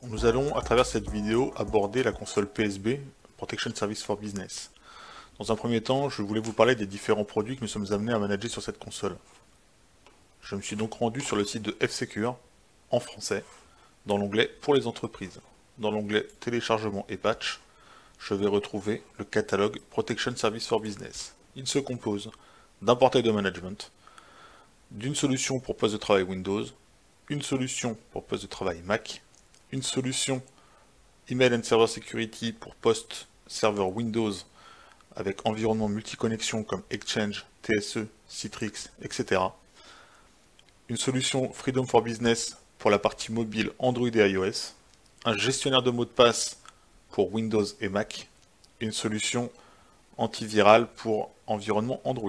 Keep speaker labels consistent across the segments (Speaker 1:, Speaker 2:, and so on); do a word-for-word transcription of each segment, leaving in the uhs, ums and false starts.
Speaker 1: Nous allons, à travers cette vidéo, aborder la console P S B, Protection Service for Business. Dans un premier temps, je voulais vous parler des différents produits que nous sommes amenés à manager sur cette console. Je me suis donc rendu sur le site de F-Secure, en français, dans l'onglet Pour les entreprises. Dans l'onglet Téléchargement et patch, je vais retrouver le catalogue Protection Service for Business. Il se compose d'un portail de management, d'une solution pour poste de travail Windows, une solution pour poste de travail Mac, une solution Email and Server Security pour poste serveur Windows avec environnement multiconnexion comme Exchange, T S E, Citrix, et cetera. Une solution Freedom for Business pour la partie mobile Android et iOS, un gestionnaire de mots de passe pour Windows et Mac, et une solution antivirale pour environnement Android.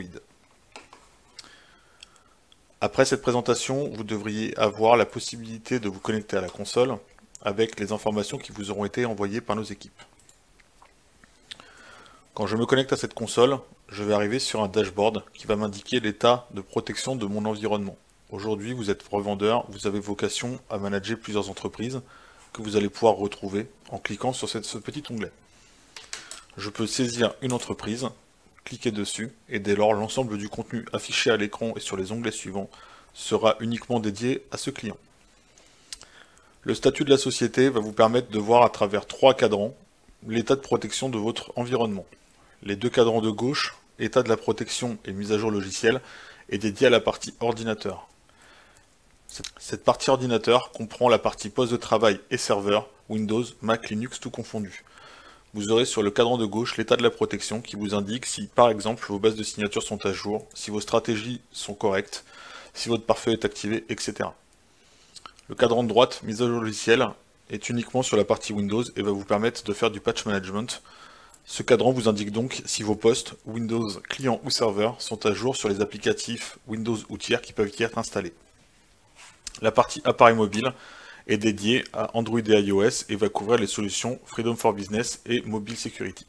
Speaker 1: Après cette présentation, vous devriez avoir la possibilité de vous connecter à la console avec les informations qui vous auront été envoyées par nos équipes. Quand je me connecte à cette console, je vais arriver sur un dashboard qui va m'indiquer l'état de protection de mon environnement. Aujourd'hui, vous êtes revendeur, vous avez vocation à manager plusieurs entreprises que vous allez pouvoir retrouver en cliquant sur cette, ce petit onglet. Je peux saisir une entreprise, cliquer dessus, et dès lors, l'ensemble du contenu affiché à l'écran et sur les onglets suivants sera uniquement dédié à ce client. Le statut de la société va vous permettre de voir à travers trois cadrans l'état de protection de votre environnement. Les deux cadrans de gauche, état de la protection et mise à jour logicielle, est dédié à la partie ordinateur. Cette partie ordinateur comprend la partie poste de travail et serveur, Windows, Mac, Linux, tout confondu. Vous aurez sur le cadran de gauche l'état de la protection qui vous indique si, par exemple, vos bases de signatures sont à jour, si vos stratégies sont correctes, si votre pare-feu est activé, et cetera. Le cadran de droite, mise à jour logicielle, est uniquement sur la partie Windows et va vous permettre de faire du patch management. Ce cadran vous indique donc si vos postes, Windows, client ou serveur, sont à jour sur les applicatifs Windows ou tiers qui peuvent y être installés. La partie appareil mobile est dédiée à Android et iOS et va couvrir les solutions Freedom for Business et Mobile Security.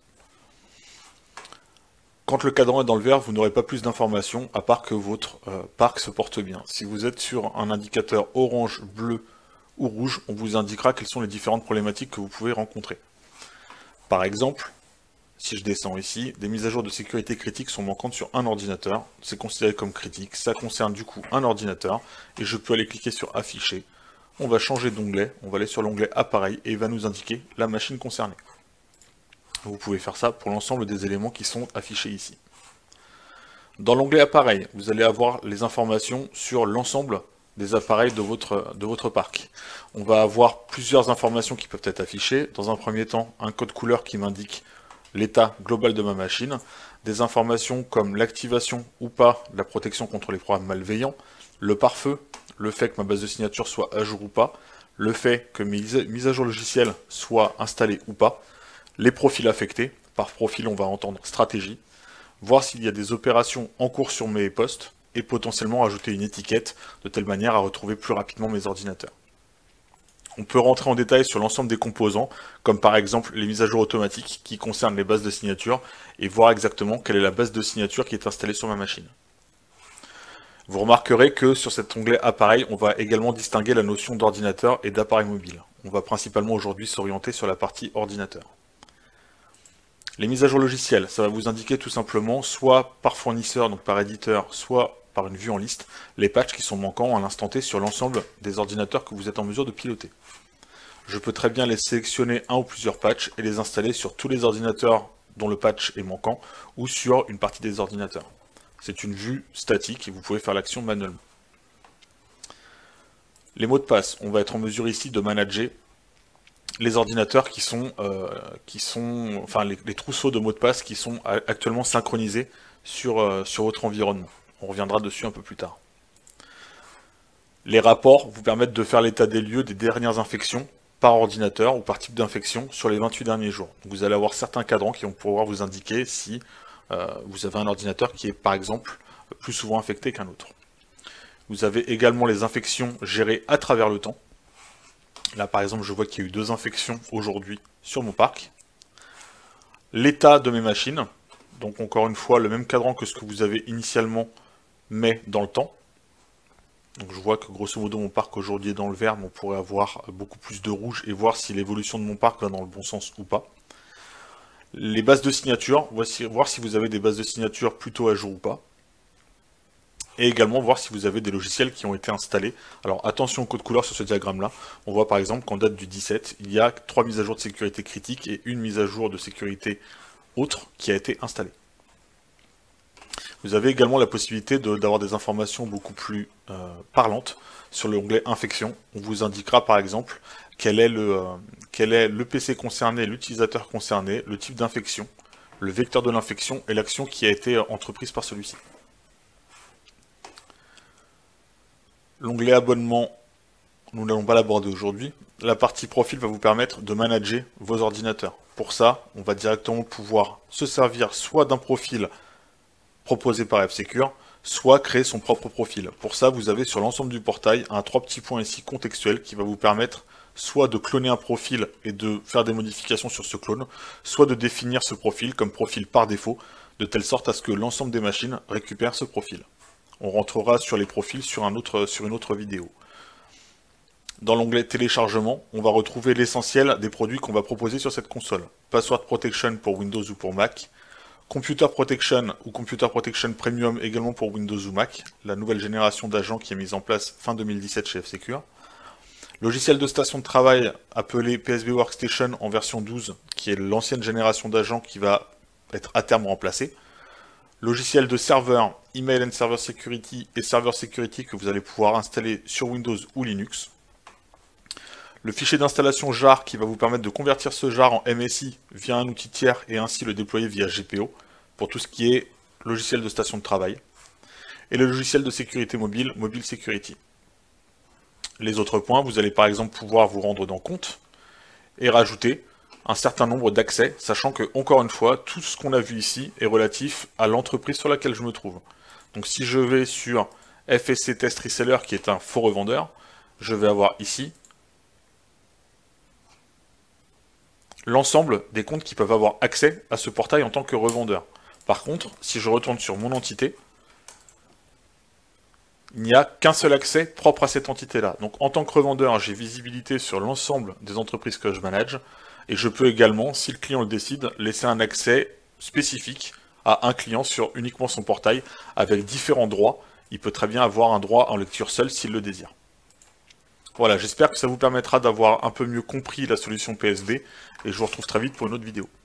Speaker 1: Quand le cadran est dans le vert, vous n'aurez pas plus d'informations à part que votre euh, parc se porte bien. Si vous êtes sur un indicateur orange, bleu ou rouge, on vous indiquera quelles sont les différentes problématiques que vous pouvez rencontrer. Par exemple, si je descends ici, des mises à jour de sécurité critiques sont manquantes sur un ordinateur. C'est considéré comme critique, ça concerne du coup un ordinateur, et je peux aller cliquer sur afficher. On va changer d'onglet, on va aller sur l'onglet appareil et il va nous indiquer la machine concernée. Vous pouvez faire ça pour l'ensemble des éléments qui sont affichés ici. Dans l'onglet appareil, vous allez avoir les informations sur l'ensemble des appareils de votre, de votre parc. On va avoir plusieurs informations qui peuvent être affichées. Dans un premier temps, un code couleur qui m'indique l'état global de ma machine, des informations comme l'activation ou pas de la protection contre les programmes malveillants, le pare-feu, le fait que ma base de signature soit à jour ou pas, le fait que mes mises à jour logicielles soient installées ou pas, les profils affectés, par profil on va entendre stratégie, voir s'il y a des opérations en cours sur mes postes, et potentiellement ajouter une étiquette de telle manière à retrouver plus rapidement mes ordinateurs. On peut rentrer en détail sur l'ensemble des composants, comme par exemple les mises à jour automatiques qui concernent les bases de signature, et voir exactement quelle est la base de signature qui est installée sur ma machine. Vous remarquerez que sur cet onglet appareil, on va également distinguer la notion d'ordinateur et d'appareil mobile. On va principalement aujourd'hui s'orienter sur la partie ordinateur. Les mises à jour logicielles, ça va vous indiquer tout simplement, soit par fournisseur, donc par éditeur, soit par une vue en liste, les patchs qui sont manquants à l'instant T sur l'ensemble des ordinateurs que vous êtes en mesure de piloter. Je peux très bien les sélectionner un ou plusieurs patchs et les installer sur tous les ordinateurs dont le patch est manquant, ou sur une partie des ordinateurs. C'est une vue statique et vous pouvez faire l'action manuellement. Les mots de passe, on va être en mesure ici de manager les ordinateurs qui sont, euh, qui sont enfin les, les trousseaux de mots de passe qui sont actuellement synchronisés sur, euh, sur votre environnement. On reviendra dessus un peu plus tard. Les rapports vous permettent de faire l'état des lieux des dernières infections par ordinateur ou par type d'infection sur les vingt-huit derniers jours. Donc vous allez avoir certains cadrans qui vont pouvoir vous indiquer si euh, vous avez un ordinateur qui est par exemple plus souvent infecté qu'un autre. Vous avez également les infections gérées à travers le temps. Là, par exemple, je vois qu'il y a eu deux infections aujourd'hui sur mon parc. L'état de mes machines. Donc, encore une fois, le même cadran que ce que vous avez initialement, mais dans le temps. Donc je vois que grosso modo mon parc aujourd'hui est dans le vert, mais on pourrait avoir beaucoup plus de rouge et voir si l'évolution de mon parc va dans le bon sens ou pas. Les bases de signature, voici, voir si vous avez des bases de signature plutôt à jour ou pas. Et également voir si vous avez des logiciels qui ont été installés. Alors attention au code couleur sur ce diagramme-là. On voit par exemple qu'en date du dix-sept, il y a trois mises à jour de sécurité critique et une mise à jour de sécurité autre qui a été installée. Vous avez également la possibilité d'avoir des informations beaucoup plus euh, parlantes sur l'onglet infection. On vous indiquera par exemple quel est le, euh, quel est le P C concerné, l'utilisateur concerné, le type d'infection, le vecteur de l'infection et l'action qui a été entreprise par celui-ci. L'onglet abonnement, nous n'allons pas l'aborder aujourd'hui. La partie profil va vous permettre de manager vos ordinateurs. Pour ça, on va directement pouvoir se servir soit d'un profil proposé par F-Secure, soit créer son propre profil. Pour ça, vous avez sur l'ensemble du portail un trois petits points ici contextuel qui va vous permettre soit de cloner un profil et de faire des modifications sur ce clone, soit de définir ce profil comme profil par défaut, de telle sorte à ce que l'ensemble des machines récupèrent ce profil. On rentrera sur les profils sur, un autre, sur une autre vidéo. Dans l'onglet téléchargement, on va retrouver l'essentiel des produits qu'on va proposer sur cette console. Password Protection pour Windows ou pour Mac, Computer Protection ou Computer Protection Premium également pour Windows ou Mac, la nouvelle génération d'agents qui est mise en place fin deux mille dix-sept chez F-Secure. Logiciel de station de travail appelé P S B Workstation en version douze, qui est l'ancienne génération d'agents qui va être à terme remplacée. Logiciel de serveur, Email and Server Security et Server Security que vous allez pouvoir installer sur Windows ou Linux. Le fichier d'installation jar qui va vous permettre de convertir ce jar en M S I via un outil tiers et ainsi le déployer via G P O pour tout ce qui est logiciel de station de travail. Et le logiciel de sécurité mobile, Mobile Security. Les autres points, vous allez par exemple pouvoir vous rendre dans Compte et rajouter un certain nombre d'accès, sachant que, encore une fois, tout ce qu'on a vu ici est relatif à l'entreprise sur laquelle je me trouve. Donc si je vais sur F S C Test Reseller, qui est un faux revendeur, je vais avoir ici l'ensemble des comptes qui peuvent avoir accès à ce portail en tant que revendeur. Par contre, si je retourne sur mon entité, il n'y a qu'un seul accès propre à cette entité-là. Donc en tant que revendeur, j'ai visibilité sur l'ensemble des entreprises que je manage, et je peux également, si le client le décide, laisser un accès spécifique à un client sur uniquement son portail, avec différents droits. Il peut très bien avoir un droit en lecture seule s'il le désire. Voilà, j'espère que ça vous permettra d'avoir un peu mieux compris la solution P S B, et je vous retrouve très vite pour une autre vidéo.